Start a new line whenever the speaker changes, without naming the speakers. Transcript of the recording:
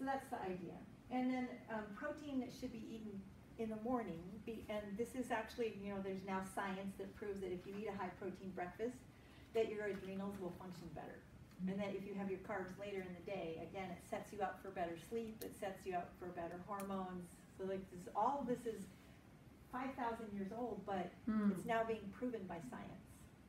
So that's the idea. And then protein that should be eaten in the morning, and this is actually, you know, there's now science that proves that if you eat a high protein breakfast, that your adrenals will function better. And that if you have your carbs later in the day, again, it sets you up for better sleep, it sets you up for better hormones. So like this, all of this is 5,000 years old, but it's now being proven by science.